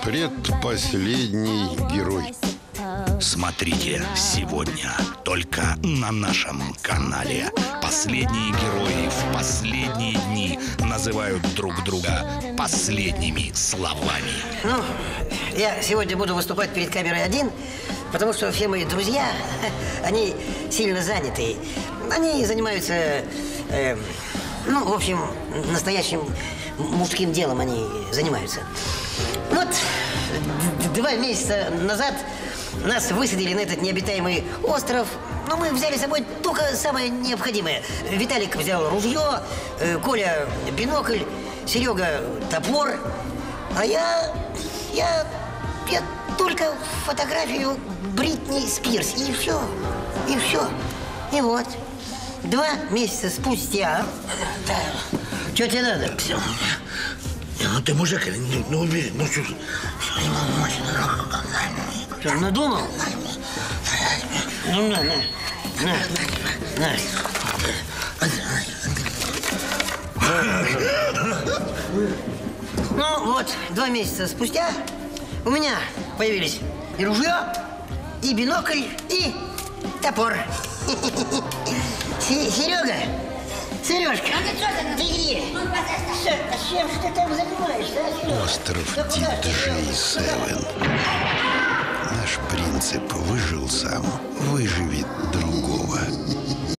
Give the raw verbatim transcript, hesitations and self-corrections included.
Предпоследний герой. Смотрите сегодня только на нашем канале. Последние герои в последние дни называют друг друга последними словами. Ну, я сегодня буду выступать перед камерой один, потому что все мои друзья, они сильно заняты. Они занимаются, э, ну, в общем, настоящим мужским делом они занимаются. Вот два месяца назад нас высадили на этот необитаемый остров. Но мы взяли с собой только самое необходимое. Виталик взял ружье, Коля бинокль, Серега топор. А я, я, я только фотографию Бритни Спирс. И все, и все. И вот, два месяца спустя... Да. Что тебе надо? Все. Ну ты мужик, ну, ну убери, ну что? Что, надумал? Ну, на, на, на, на. Ну, вот, два месяца спустя у меня появились и ружье, и бинокль, и топор. Серега, Сережка, ты где? Чем же ты там занимаешься? Остров Ди Джей Севен. Наш принцип: выжил сам, выживет другого.